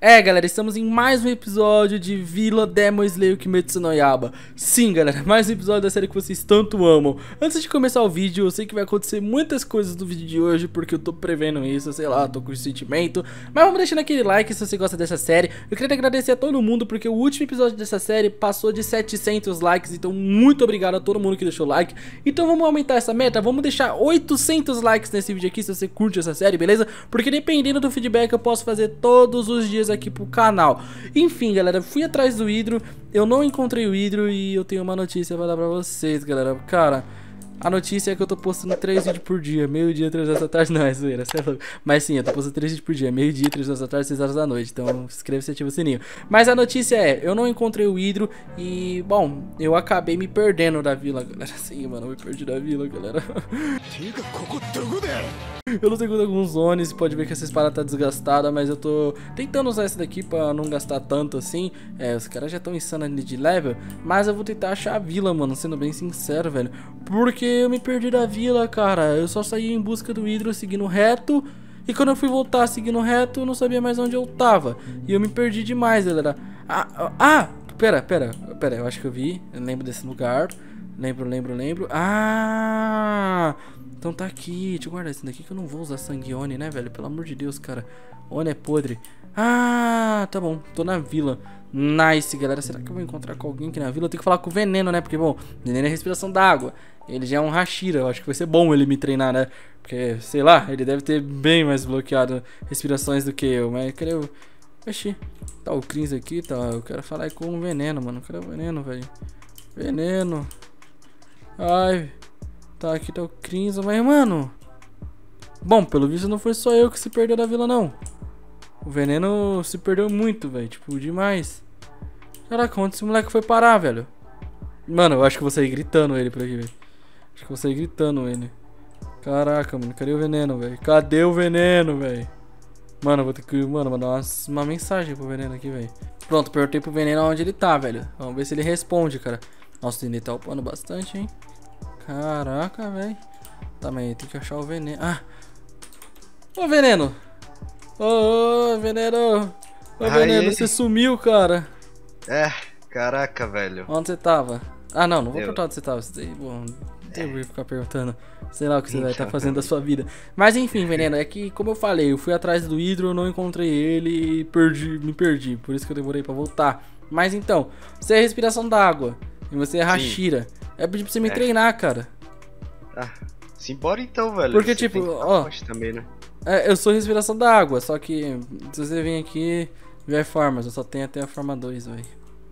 Galera, estamos em mais um episódio de Vila Demon Slayer Kimetsu no Yaiba. Sim, galera, mais um episódio da série que vocês tanto amam. Antes de começar o vídeo, eu sei que vai acontecer muitas coisas no vídeo de hoje, porque eu tô prevendo isso, sei lá, tô com esse sentimento. Mas vamos deixando aquele like se você gosta dessa série. Eu queria agradecer a todo mundo, porque o último episódio dessa série passou de 700 likes, então muito obrigado a todo mundo que deixou like. Então vamos aumentar essa meta, vamos deixar 800 likes nesse vídeo aqui, se você curte essa série, beleza? Porque dependendo do feedback eu posso fazer todos os dias aqui pro canal. Enfim, galera, fui atrás do Hydro, eu não encontrei o Hydro e eu tenho uma notícia pra dar pra vocês, galera. Cara, a notícia é que eu tô postando 3 vídeos por dia, meio-dia, 3 horas da tarde, não, é zoeira, cê é louco. Mas sim, eu tô postando 3 vídeos por dia, meio-dia, 3 horas da tarde, 6 horas da noite, então inscreve-se e ativa o sininho. Mas a notícia é, eu não encontrei o Hydro e, bom, eu acabei me perdendo da vila, galera. Sim, mano, eu me perdi da vila, galera. Eu lutei com alguns zones, pode ver que essa espada tá desgastada, mas eu tô tentando usar essa daqui pra não gastar tanto assim. Os caras já estão insanos ali de level, mas eu vou tentar achar a vila, mano, sendo bem sincero, velho. Porque eu me perdi da vila, cara. Eu só saí em busca do Hydro seguindo reto, e quando eu fui voltar seguindo reto, eu não sabia mais onde eu tava. E eu me perdi demais, galera. Pera, eu acho que eu lembro desse lugar. Lembro. Então tá aqui, deixa eu guardar esse daqui que eu não vou usar sangue Oni, né, velho? Pelo amor de Deus, cara. Oni é podre. Tá bom, tô na vila. Nice, galera. Será que eu vou encontrar com alguém aqui na vila? Eu tenho que falar com o Veneno, né? Porque, bom, Veneno é respiração d'água. Ele já é um Hashira, eu acho que vai ser bom ele me treinar, né? Porque, sei lá, ele deve ter bem mais bloqueado respirações do que eu. Mas cadê o... Oxi, tá o Crins aqui, tá? Eu quero falar com o Veneno, mano. Cadê o Veneno, velho? Veneno. Ai... Tá, aqui tá o Crimson, mas mano... Bom, pelo visto não foi só eu que se perdeu da vila, não. O Veneno se perdeu muito, velho. Tipo, demais. Caraca, onde esse moleque foi parar, velho? Mano, eu acho que eu vou sair gritando ele por aqui, velho. Acho que eu vou sair gritando ele. Caraca, mano, cadê o Veneno, velho? Cadê o Veneno, velho? Mano, eu vou ter que, mano, mandar uma mensagem pro Veneno aqui, velho. Pronto, perguntei pro Veneno onde ele tá, velho. Vamos ver se ele responde, cara. Nossa, ele tá upando bastante, hein? Caraca, velho. Tá, mas tem que achar o Veneno. Ô, Veneno. Ô, Veneno. Ô, Veneno, você sumiu, cara. Caraca, velho. Onde você tava? Não vou perguntar onde você tava. Bom, eu vou ficar perguntando. Sei lá o que você vai estar fazendo da sua vida. Mas enfim, Veneno, é que, como eu falei, eu fui atrás do Hydro, não encontrei ele e me perdi. Por isso que eu demorei pra voltar. Mas então, você é respiração d'água. E você é Hashira. É pedir pra você me treinar, cara. Simbora então, velho. Porque, você tipo, ó. Também, né? Eu sou respiração da água, só que se você vir aqui, vier formas, eu só tenho até a forma 2, velho.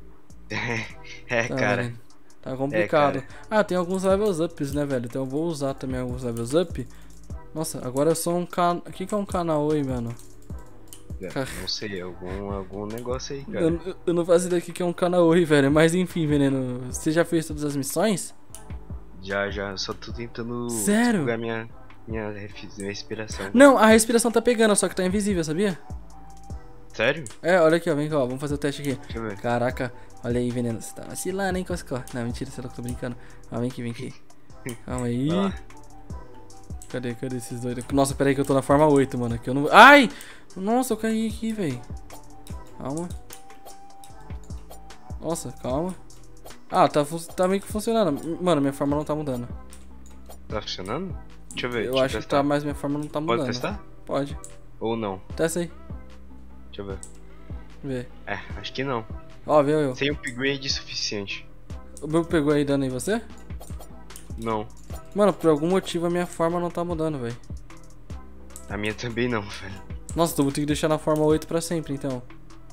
Tá, cara. Velho? Tá complicado. Tem alguns levels ups, né, velho? Então eu vou usar também alguns levels up. Nossa, agora eu sou um canal. O que é um canal aí, mano? Não sei, algum negócio aí, cara. Eu não faço ideia do que é um Kanaoi, velho. Mas enfim, Veneno, você já fez todas as missões? Já, só tô tentando Sério? minha respiração. Não, a respiração tá pegando, só que tá invisível, sabia? Sério? Olha aqui, ó, vem cá, ó, vamos fazer o teste aqui. Deixa eu ver. Caraca, olha aí, Veneno, você tá vacilando, hein, Cosco? Não, mentira, você tô brincando. Vem aqui. Calma aí. Cadê esses dois? Nossa, pera aí que eu tô na forma 8, mano. Aqui eu não... Ai! Nossa, eu caí aqui, velho. Calma. Nossa, calma. Tá meio que funcionando. Mano, minha forma não tá mudando. Tá funcionando? Deixa eu ver. Eu acho que tá, mas minha forma não tá mudando. Pode testar? Pode. Ou não? Testa aí. Deixa eu ver. Vê. Acho que não. Ó, viu eu. Sem upgrade suficiente. O meu pegou aí dano em você? Não. Mano, por algum motivo a minha forma não tá mudando, velho. A minha também não, velho. Nossa, então vou ter que deixar na forma 8 pra sempre, então.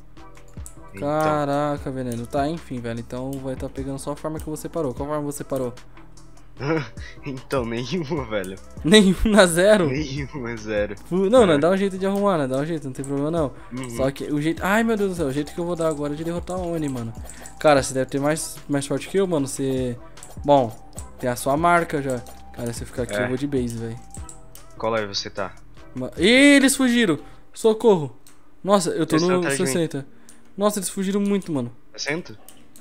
Caraca, Veneno. Tá, enfim, velho. Então vai estar pegando só a forma que você parou. Qual forma você parou? Então, nenhuma, velho. Nenhuma, zero? Nenhuma, zero. Não, dá um jeito de arrumar, né? Dá um jeito, não tem problema não. Só que o jeito... Ai, meu Deus do céu. O jeito que eu vou dar agora é de derrotar o Oni, mano. Cara, você deve ter mais forte que eu, mano. Você... Bom, tem a sua marca já. Cara, se eu ficar aqui eu vou de base, velho. Qual level você tá? Ih, eles fugiram. Socorro. Nossa, eu tô no 60. Nossa, eles fugiram muito, mano. 60?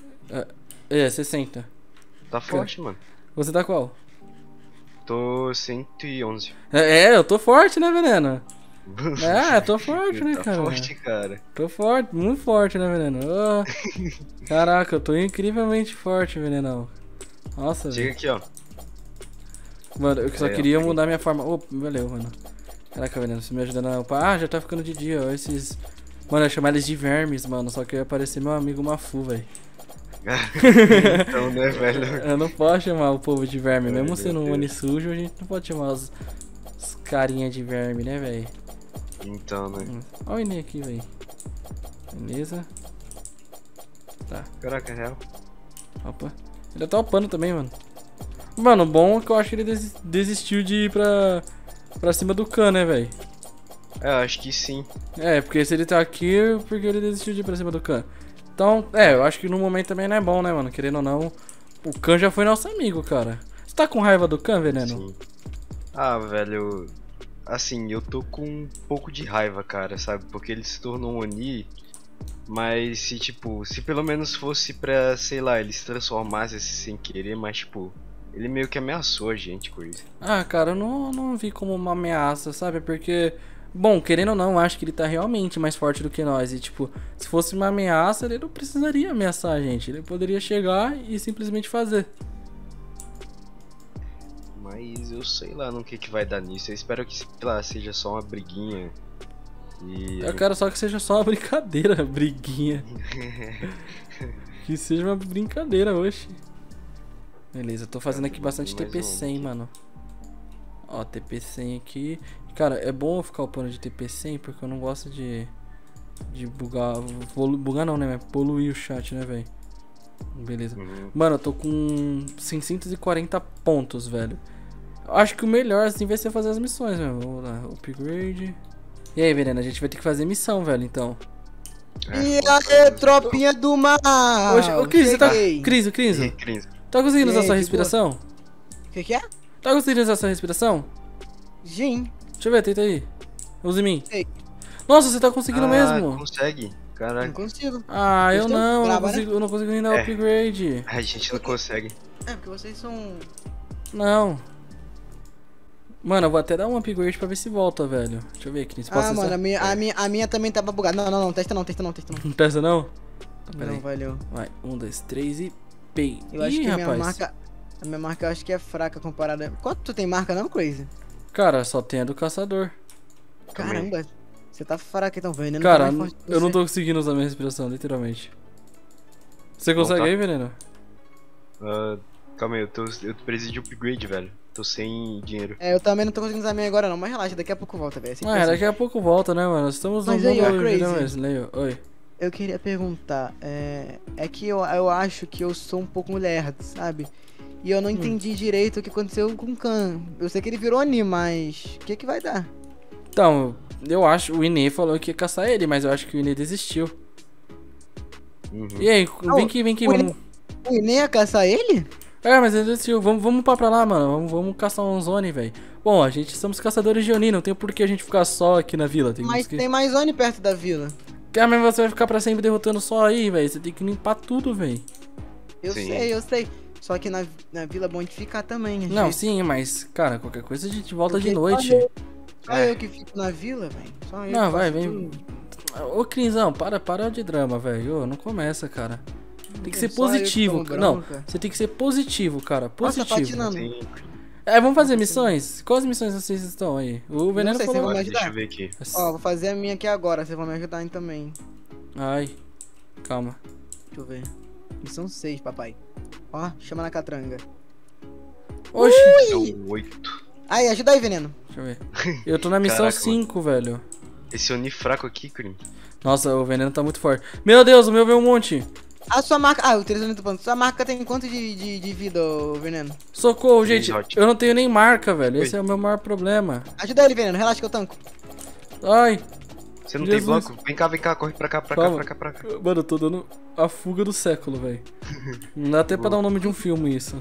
60. Tá forte, mano. Você tá qual? Tô 111. Eu tô forte, né, Veneno? É, tô forte, né, Tá cara? forte, cara. Tô forte, muito forte, né, Veneno? Ô, caraca, eu tô incrivelmente forte, Venenão. Nossa, Chega velho. aqui, ó. Mano, eu só Aí, ó, queria peguei. mudar minha forma. Ô, valeu, mano. Caraca, Veneno, você me ajudando a upar. Ah, já tá ficando de dia, ó. Esses. Mano, eu chamar eles de vermes, mano. Só que ia aparecer meu amigo Mafu, velho. Então, né, velho? Eu não posso chamar o povo de verme. Ai, Mesmo meu sendo um Deus. Oni sujo, a gente não pode chamar os carinha de verme, né, velho? Então, né? Olha o Inê aqui, velho. Beleza. Tá, Caraca, é real. opa. Ele tá upando também, mano. Mano, bom é que eu acho que ele desistiu de ir pra cima do Khan, né, velho? É, acho que sim. É, porque se ele tá aqui, porque ele desistiu de ir pra cima do Khan. Então, eu acho que no momento também não é bom, né, mano? Querendo ou não, o Khan já foi nosso amigo, cara. Você tá com raiva do Khan, Veneno? Sim. Ah, velho. Assim, eu tô com um pouco de raiva, cara, sabe? Porque ele se tornou um Oni. Mas se, tipo, se pelo menos fosse pra, sei lá, ele se transformasse sem querer, mas, tipo, ele meio que ameaçou a gente com isso. Ah, cara, eu não vi como uma ameaça, sabe? Porque, bom, querendo ou não, eu acho que ele tá realmente mais forte do que nós. E, tipo, se fosse uma ameaça, ele não precisaria ameaçar a gente. Ele poderia chegar e simplesmente fazer. Mas eu sei lá no que vai dar nisso. Eu espero que, sei lá, seja só uma briguinha. E. Eu quero só que seja só uma brincadeira, briguinha. Que seja uma brincadeira, oxe. Beleza, eu tô fazendo aqui bastante Mais um TP100, aqui. mano. Ó, TP100 aqui. Cara, é bom eu ficar upando de TP100 porque eu não gosto de bugar. Bugar não, né? Poluir o chat, né, velho? Beleza. Uhum. Mano, eu tô com 640 pontos, velho. Eu acho que o melhor, assim, vai ser fazer as missões, meu. Vamos lá, upgrade. E aí, Veneno, a gente vai ter que fazer missão, velho, então. E aí, tropinha do mal! Ô, Cris, você tá... Cheguei. Cris, tá conseguindo E usar aí, sua de respiração? Que é? Tá conseguindo usar sua respiração? Gin. Deixa eu ver, tenta aí. Usa em mim. Ei. Nossa, você tá conseguindo mesmo. Consegue. Não Caraca, consigo. Ah, eu Vocês tão não, brava, né? eu não consigo nem dar É. upgrade. a gente não consegue. É, porque vocês são... Não. Mano, eu vou até dar um upgrade pra ver se volta, velho. Deixa eu ver, Cris. Posso Ah, mano, acessar? a minha também tava bugada. Não, testa não. Não testa não? Então, pera Não, aí. valeu. Vai, 1, 2, 3 e... Pei. Eu acho Ih, que a rapaz. minha marca eu acho que é fraca comparada... Quanto tu tem marca não, Crazy? Cara, só tem a do caçador. Também. Caramba, você tá fraca então, Veneno. Cara, tá mais forte que eu não você. tô conseguindo usar minha respiração, literalmente. Você consegue tá. aí, Veneno? Calma aí, eu preciso de upgrade, velho. Tô sem dinheiro. É, eu também não tô conseguindo usar a minha agora não, mas relaxa, daqui a pouco volta, velho. Assim, Ah, daqui a pouco volta, né, mano? Estamos no Mas mundo aí, ó, hoje, né, Crazy. Wesley? Oi. Eu queria perguntar, é que eu acho que eu sou um pouco mulher, sabe? E eu não entendi direito o que aconteceu com o Khan. Eu sei que ele virou Oni, mas o que vai dar? Então, eu acho, o Inê falou que ia caçar ele, mas eu acho que o Inê desistiu. Uhum. E aí, Não, vem aqui, o vamos. O Inê ia caçar ele? É, mas ele desistiu. Vamos pra lá, mano. Vamos caçar um Zone, velho. Bom, a gente somos caçadores de Oni, não tem por que a gente ficar só aqui na vila. Mas tem mais Oni perto da vila. Ah, mas você vai ficar pra sempre derrotando só aí, velho. Você tem que limpar tudo, velho. Eu Sim. sei. Só que na vila é bom de ficar também. às Não, vezes. sim, mas, cara, qualquer coisa a gente volta de Porque noite. Só eu que fico na vila, velho. Só eu Não, que vai, faço vem. tudo. Ô, Crisão, para de drama, velho. Ô, não começa, cara. Tem que ser Só eu que positivo. tomo Não, bronca. você tem que ser positivo, cara. Nossa, Positivo. patinando. Sim. É, vamos fazer missões? Quais missões vocês estão aí? O Veneno sei, falou. você vai me Deixa ajudar? eu ver aqui. Ó, vou fazer a minha aqui agora, vocês vão me ajudar aí também. Ai, calma. Deixa eu ver. Missão 6, papai. Ó, chama na catranga. Oxi, São 8. Aí, ajuda aí, Veneno. deixa eu ver. Eu tô na missão Caraca, 5, velho. Esse Oni fraco aqui, Crim. Nossa, o Veneno tá muito forte. Meu Deus, o meu veio um monte. A sua marca... Ah, o 300 pontos. Sua marca tem quanto de vida, ô, Veneno? Socorro, Sim, gente. ótimo. Eu não tenho nem marca, velho. Oi. Esse é o meu maior problema. Ajuda ele, Veneno. Relaxa que eu tanco. Ai, Você não Jesus. tem bloco? Vem cá, corre pra cá, Calma. pra cá. mano, eu tô dando a fuga do século, velho. Não dá até pra dar o nome de um filme isso.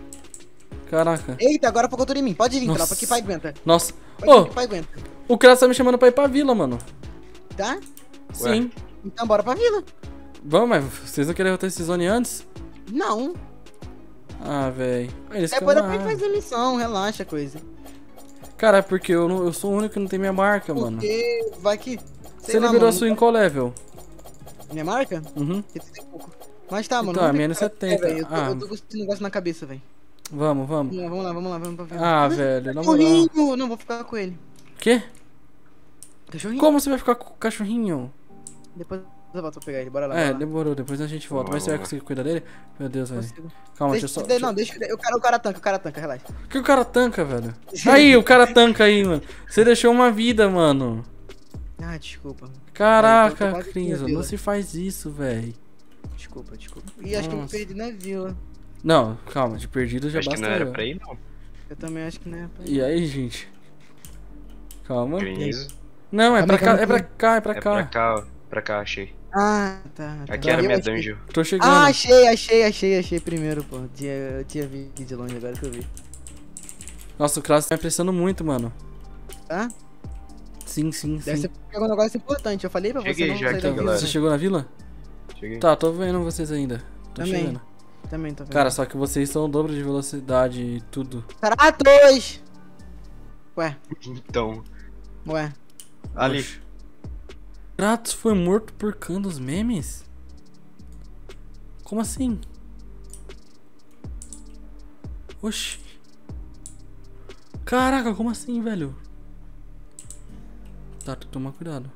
Caraca. Eita, agora focou tudo em mim. Pode vir, Nossa. tropa, que pai aguenta. Nossa. Pode Ô, vir, que pai aguenta. o cara tá me chamando pra ir pra vila, mano. Tá? Sim. Então bora pra vila. Vamos, mas vocês não querem derrotar esse Zone antes? Não. Ah, velho. Eles É ficam bora lá. pra gente fazer missão, relaxa, coisa. Cara, é porque eu sou o único que não tem minha marca, mano. Porque vai que... Você liberou a sua em qual level? Minha marca? Uhum. Mas tá, mano. Então, a vamos minha é pegar- 70. velho, Ah. eu tô com esse negócio na cabeça, velho. Vamos. Vamos lá, vamos pra ver. Ah, velho, na moral. Cachorrinho! Não, vou ficar com ele. Quê? Cachorrinho? Como você vai ficar com o cachorrinho? Depois eu volto pra pegar ele, bora lá. É, bora lá. demorou, depois a gente volta. Mas você vai conseguir cuidar dele? Meu Deus, velho. Consigo. Calma, deixa eu só. Não, deixa o cara tanca, relaxa. Por que o cara tanca, velho? Aí, o cara tanca aí, mano. Você deixou uma vida, mano. Ah, desculpa. Caraca, Então, tô quase Cris, na não vila. se faz isso, velho. Desculpa. E acho que eu me Nossa. perdi na vila. Não, calma, de perdido já Acho que basta não era eu. pra ir, não. Eu também acho que não é pra E aí, gente? Calma. Cris. Não, é pra cá, Calma, é pra cá, é pra É pra cá. cá, ó. Pra cá, achei. Ah, tá. Aqui era Eu minha achei. dungeon. Tô chegando. Ah, achei primeiro, pô. Eu tinha visto de longe agora que eu vi. Nossa, o Kratos tá me apressando muito, mano. Tá? Sim. Deve ser porque é um negócio importante. Eu falei pra você Cheguei não já sair aqui, da vila. galera. Você chegou na vila? Cheguei. Tá, tô vendo vocês ainda. Tô Também. chegando. Também tô vendo. Cara, só que vocês são o dobro de velocidade e tudo. Kratos! Ué. Então, ali. Oxe. Kratos foi morto por causa dos memes? Como assim? Oxi. Caraca, como assim, velho? Tá, tem que tomar cuidado.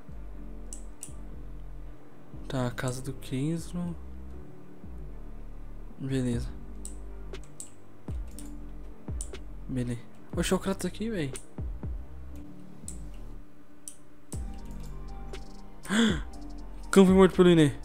Tá, a casa do Kinslow. Beleza. Oxe, olha o Kratos aqui, velho. Cão foi morto pelo Inê.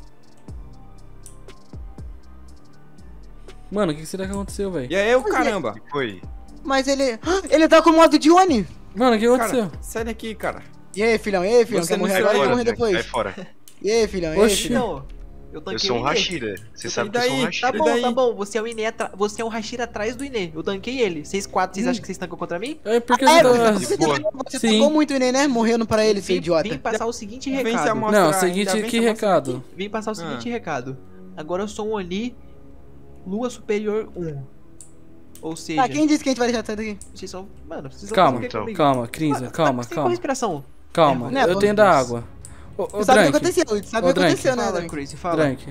Mano, o que será que aconteceu, velho? E aí, eu, caramba? Que foi? Mas ele... Ele tá com o modo Johnny! Mano, o que aconteceu? Cara, sai daqui, cara. E aí, filhão? Você Quer não morrer sai agora ou quer Fora, morrer Drake, depois? sai fora. E aí, filhão? E aí, Oxi. filhão? Não, eu tanquei Eu sou um o Inê. Hashira. Você sabe E que eu sou um daí? Hashira. Tá E daí? bom, você é o Inê, você é o Hashira atrás do Inê. Eu tanquei ele. Vocês quatro, vocês acham que vocês tancam contra mim? É porque É, você tá... você Sim. tocou muito nele, né? Morrendo pra ele, seu idiota. Vim passar o seguinte Vem se recado. amostrar. Não, Mostrar, seguinte, ainda que bem que eu recado? Vim passar o seguinte recado. Agora eu sou um Oni Lua Superior 1. Ou seja, Ah, quem disse que a gente vai deixar de sair daqui? vocês são... Mano, vocês vão Calma, fazer o quê então. comigo? calma, Crinza, calma, Sem calma. respiração. Calma, Né, eu pô? tenho da água. Ô, Você sabe o que Drank, aconteceu? Você sabe Ô, o que Drank. aconteceu, né, Fala, Drank? Crazy, fala. Drank.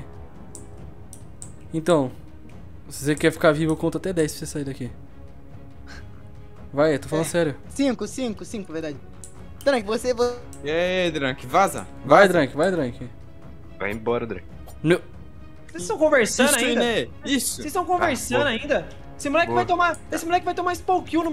Então, se você quer ficar vivo, eu conto até 10 pra você sair daqui. Vai, eu tô falando sério. 5, verdade. Drank, você... E aí, Drunk, vaza. Vai, Drank, vai, Drank. Vai embora, Drake. Meu... Vocês estão conversando Isso, ainda? Inê, isso. Vocês estão conversando Tá, ainda? Esse moleque Boa. vai tomar. Esse moleque vai tomar spawn kill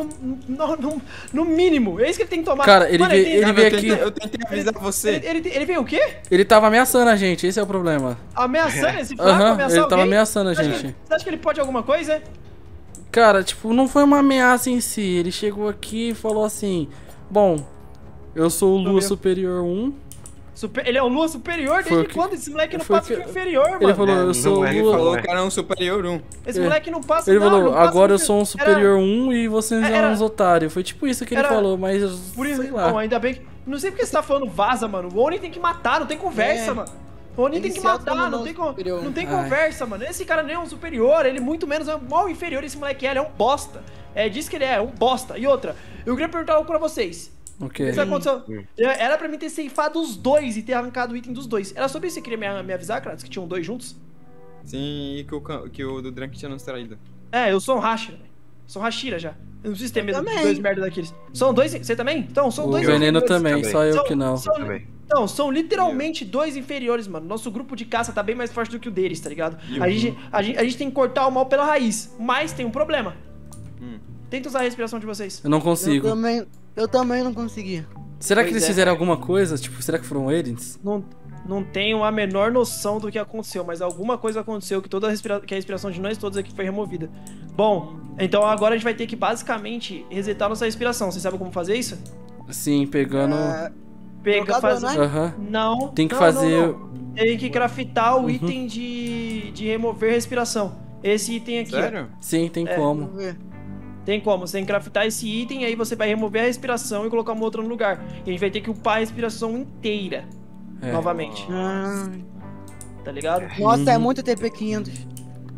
no mínimo. É isso que ele tem que tomar. Cara, ele Mano, veio- tem- ele Cara, veio eu tentei- aqui. Eu tentei avisar você. Ele veio o quê? Ele tava ameaçando a gente, esse é o problema. Ameaçando esse flaco, Aham, ameaçar ele tava alguém? ameaçando a Você acha gente. que- Você acha que ele pode alguma coisa? Cara, tipo, não foi uma ameaça em si. Ele chegou aqui e falou assim: bom, eu sou o Lua Meu. Superior 1. Ele é o Lua superior? Foi o Desde que- quando? Esse moleque não foi o passa que- pro inferior, Ele mano. falou: Não, eu sou não o é, ele Lua. Falou É. que era um superior 1. Esse É. moleque não passa. Ele não, falou: não passa agora eu pro- sou um Superior 1 e vocês Era- eram uns otários. Foi tipo isso que ele Era- falou, mas Por isso, sei lá. bom, ainda bem que. Não sei porque você tá falando vaza, mano. O Oni tem que matar, não tem conversa, É. mano. O Oni Ele tem que se matar, autodenominou não tem, superior. não tem Ai. conversa, mano. Esse cara nem é um superior, ele muito menos é um mal inferior. Esse moleque ele é um bosta. É disso que ele é um bosta. E outra, eu queria perguntar algo pra vocês. O quê? Isso aconteceu. Era pra mim ter ceifado os dois e ter arrancado o item dos dois. Era sobre isso que você queria me avisar, Kratos, que tinham dois juntos? Sim, e que o do Drunk tinha nos traído. É, eu sou um Hashira, velho. Sou um Hashira já. Eu não preciso ter Eu medo de também. dois merda daqueles. São dois. Você também? Então, são O dois. veneno inferiores. também, também. só eu São- que não. são- Também. Então, são literalmente dois inferiores, mano. Nosso grupo de caça tá bem mais forte do que o deles, tá ligado? E A gente tem que cortar o mal pela raiz. Mas tem um problema. Hum. Tenta usar a respiração de vocês. Eu não consigo. Eu também não consegui. Será que Pois eles é. fizeram alguma coisa? Tipo, será que foram eles? Não tenho a menor noção do que aconteceu, mas alguma coisa aconteceu que que a respiração de nós todos aqui foi removida. Bom, então agora a gente vai ter que basicamente resetar nossa respiração. Vocês sabem como fazer isso? Sim, pegando. Pega, Trocador, faz... não é? Aham. Não. Tem que não, fazer. não, não. Tem que craftar o Uhum. item de remover respiração. Esse item aqui, ó. Sério? Sim, tem É. como. Vamos ver. Tem como, você tem que craftar esse item, aí você vai remover a respiração e colocar uma outra no lugar. E a gente vai ter que upar a respiração inteira, É. novamente, Ah, tá ligado? nossa, é Uhum. muito TP500.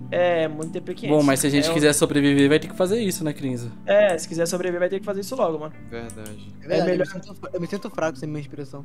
É, muito TP500. Bom, mas se a gente É, quiser sobreviver, vai ter que fazer isso, né, Crinza? se quiser sobreviver, vai ter que fazer isso logo, mano. Verdade. É verdade, melhor- eu me sinto fraco sem minha inspiração.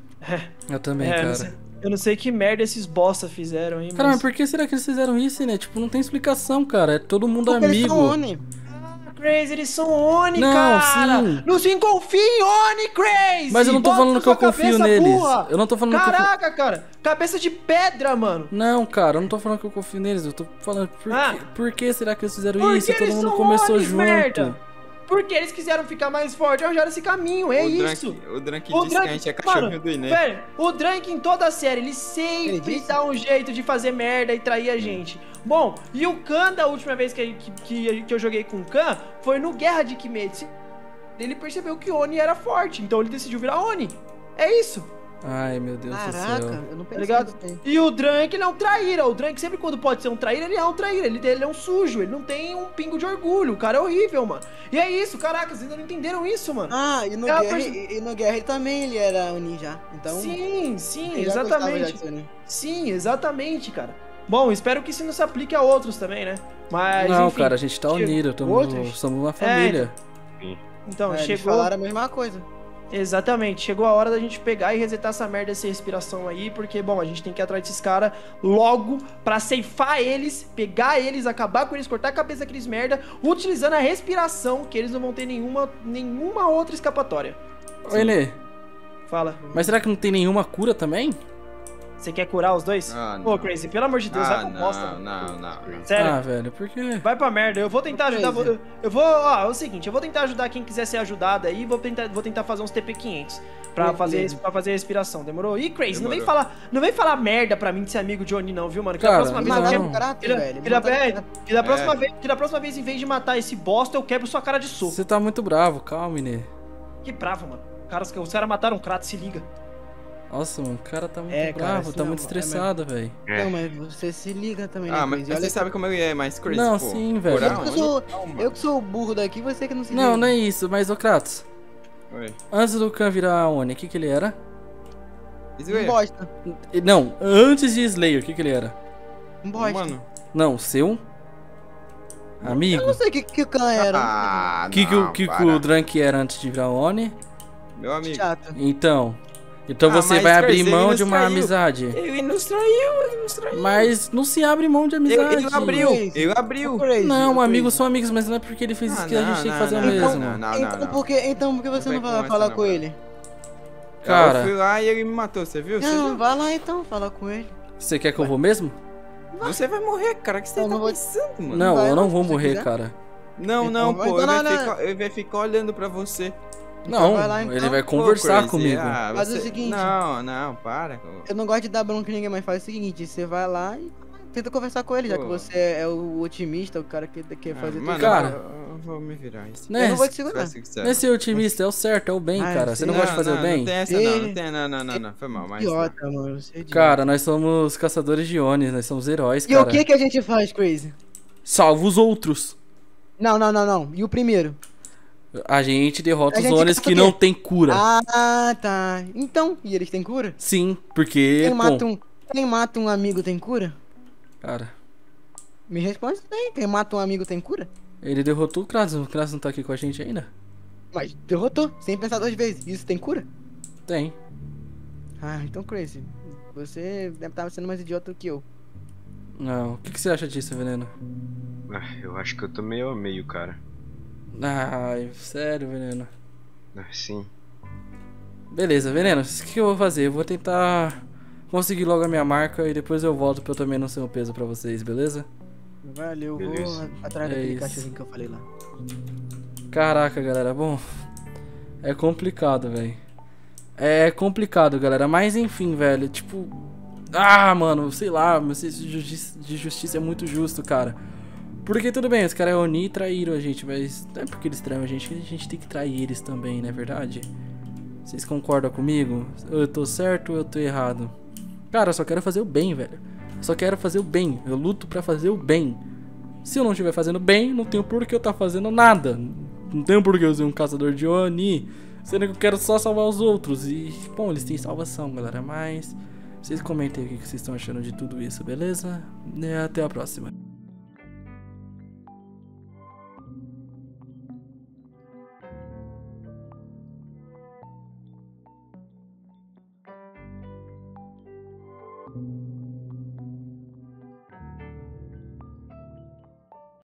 Eu também, É, cara. eu não sei que merda esses bosta fizeram, hein, Cara, mas por que será que eles fizeram isso, né? Tipo, não tem explicação, cara. É todo mundo Porque eles são amigo. Oni. Crazy, eles são Oni, Não, cara! sim. Não se confia em Oni, Crazy! Mas eu não tô Bota falando que eu sua confio cabeça neles. burra. Eu não tô falando que eu Caraca, cara! Cabeça de pedra, mano! Não, cara, eu não tô falando que eu confio neles. Eu tô falando Ah. por que será que eles fizeram Porque isso? Todo eles mundo são começou Onis, junto. merda. Porque eles quiseram ficar mais fortes, arranjaram esse caminho, é isso. O Drunk O disse que a gente é cachorrinho do Inê. velho, o Drunk em toda a série, ele sempre Ele disse? dá um jeito de fazer merda e trair a gente. Bom, e o Khan, da última vez que eu joguei com o Khan, foi no Guerra de Kimetsu. Ele percebeu que Oni era forte, então ele decidiu virar Oni. É isso. Ai, meu Deus do Caraca, céu. eu não Tá pensei ligado? nisso aí. E o Drunk, ele é um traíra. O Drunk, sempre quando pode ser um traíra, ele é um traíra. Ele é um sujo. Ele não tem um pingo de orgulho. O cara é horrível, mano. E é isso, caraca, vocês ainda não entenderam isso, mano. Ah, e no, É a Guerra, perso- e no Guerra ele também ele era Oni já. Então, Sim, sim, ele já gostava já exatamente. de ser Oni. Sim, exatamente, cara. Bom, espero que isso não se aplique a outros também, né? Mas, Não, enfim, cara, a gente tá che- unido. outros? Somos uma família. Então, Eles chegou... falaram a mesma coisa. Exatamente, chegou a hora da gente pegar e resetar essa merda, essa respiração aí, porque, bom, a gente tem que ir atrás desses caras logo pra ceifar eles, pegar eles, acabar com eles, cortar a cabeça daqueles merda, utilizando a respiração, que eles não vão ter nenhuma outra escapatória. Ô, Enê, Fala, mas será que não tem nenhuma cura também? você quer curar os dois? Ah, Pô, não. Crazy, pelo amor de Deus, vai pra bosta. não, mano. não. Sério. Ah, velho, por quê? Vai pra merda, eu vou tentar ajudar. Crazy. Eu vou. Ó, é o seguinte, eu vou tentar ajudar quem quiser ser ajudado aí. Vou tentar fazer uns TP500 pra Beleza. fazer a respiração. Demorou? Ih, Crazy, Demorou. não vem falar merda pra mim de ser amigo de Oni, não, viu, mano? Que Cara, da próxima vez não. eu Mataram quebro. o caráter, Que da- velho. que da- Mataram o é, caráter. que da próxima vez, em vez de matar esse bosta, eu quebro sua cara de soco. Você tá muito bravo, calma, Enê. Que bravo, mano. Os caras mataram um Kratos, se liga. Nossa, mano, o cara tá muito É, cara, bravo, assim tá não, muito estressado, velho. Não, mas você se liga também, né, Ah, mas Crazy? Olha você sabe como ele é mais crazy, Não, pô. sim, velho. Moral, eu que sou o burro daqui, você que não se Não, liga. não é isso, mas ô Kratos, Oi. antes do Khan virar Oni, o que ele era? Um bosta. Não, antes de Slayer, o que ele era? Um bosta. Mano. Não, seu amigo. Eu não sei o que o Khan era. Ah, O que não, que para. o Drunk era antes de virar Oni? Meu amigo. Chato. Então Ah, você mas, vai abrir Crazy, mão ele de nos uma traiu. amizade. Ele nos traiu. Mas não se abre mão de amizade. Ele abriu, Crazy. ele abriu. Crazy, Não, Crazy. amigos são amigos, mas não é porque ele fez isso Ah, que a gente não, tem que não, fazer o não, mesmo. não. Então por que você Não não vai vai com falar essa, com não, ele? Cara, Eu fui lá e ele me matou, você viu? Você Não, viu? vai lá então, fala com ele. você quer que eu vou mesmo? Você vai morrer, cara. O que você Eu tá não vou- pensando, mano? Não, vai eu lá, não vou se você morrer, quiser. cara. Não, Então vai, pô. então Ele vai ficar olhando pra você. Não, vai lá, então. ele vai Pô, conversar Crazy, comigo. Faz o seguinte. Não, para. Eu não gosto de dar bronca em ninguém, mas faz o seguinte, você vai lá e tenta conversar com ele, já que Pô. você é o otimista, o cara que quer fazer Mano, Cara. eu vou me virar isso. Né? Eu não vou te segurar. Não é ser otimista, é o certo, é o bem, Ah, cara. Você não sim. gosta de fazer o bem? Não tem essa não. Foi mal, mas... Idiota, mano. Você é idiota. Cara, nós somos caçadores de Onis, nós somos heróis, E cara. o que a gente faz, Crazy? Salva os outros. Não. E o primeiro? A gente derrota A os gente Onis caça que o quê? não tem cura. Ah, tá. Então, e eles têm cura? Sim, porque. Quem mata um amigo tem cura? Cara, Me responde isso aí. Quem mata um amigo tem cura? ele derrotou o Kratos. O Kratos não tá aqui com a gente ainda? Mas derrotou, sem pensar duas vezes. Isso tem cura? Tem. Ah, então Crazy. Você deve estar sendo mais idiota do que eu. Não, o que você acha disso, Veneno? Ah, eu acho que eu tô meio a meio, cara. Ai, sério, Veneno. Ah, sim. Beleza, Veneno, o que eu vou fazer? Eu vou tentar conseguir logo a minha marca e depois eu volto pra eu também não ser um peso pra vocês, beleza? Valeu, Beleza. vou atrás É daquele isso. cachorrinho que eu falei lá. Caraca, galera, bom. É complicado, velho. É complicado, galera. Mas enfim, velho, tipo. Ah, mano, sei lá, meu senso de justiça é muito justo, cara. Porque tudo bem, os caras é Oni e traíram a gente, mas não é porque eles traíram a gente que a gente tem que trair eles também, não é verdade? Vocês concordam comigo? Eu tô certo ou eu tô errado? Cara, eu só quero fazer o bem, velho. Eu só quero fazer o bem. Eu luto pra fazer o bem. Se eu não estiver fazendo bem, não tenho por que eu tá fazendo nada. Não tenho por que eu ser um caçador de Oni. Sendo que eu quero só salvar os outros. E, bom, eles têm salvação, galera. Mas vocês comentem aí o que vocês estão achando de tudo isso, beleza? E até a próxima. Tchau.